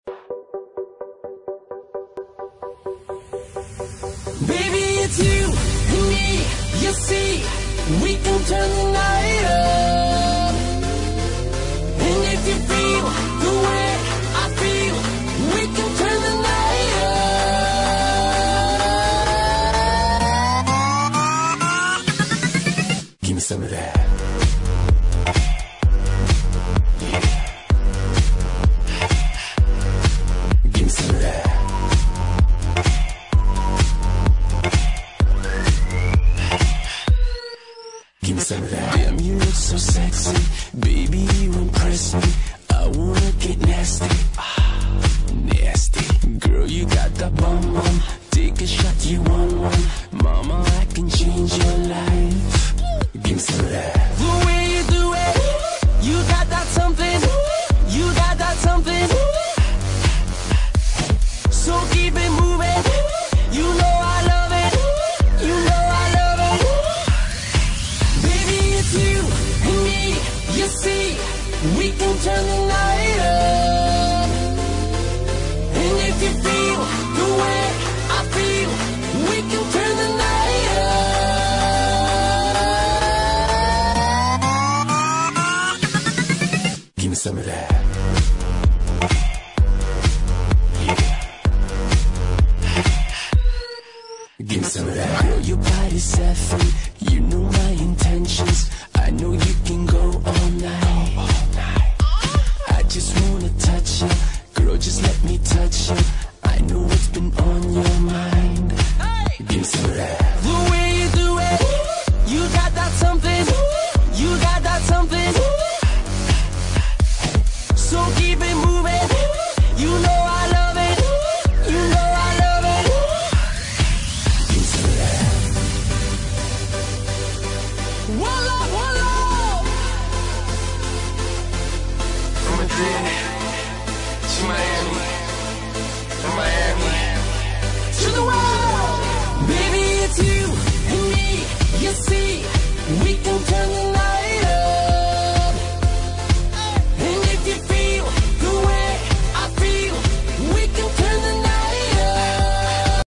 Baby, it's you and me, you see, we can turn the night up. And if you feel the way I feel, we can turn the night up. Give me some of that. Yeah. Give me some of that. Give me some of that. Damn, you look so sexy. Baby, you impress me. I wanna get nasty. Nasty. Girl, you got that bum bum. Take a shot, you want one. Mama, I can change your life. Give me some of that. The way you do it, you got that something. You got that something. So keep it moving. You know I love it. You know I love it. Baby, it's you and me. You see, we can turn the night up. And if you feel the way I feel, we can turn the night up. Give me some of that. Yeah. Give me some of that. Girl, your body's saffron. You know my intentions. I know you can go all night. I just wanna touch you. Girl, just let me touch you. I know what's been on your mind. Give me some of that. The way you do it, you got that something. You got that something. So keep it moving. You know I love it. You know I love it. Give me some of that. Voila, voila. From Madrid to Miami.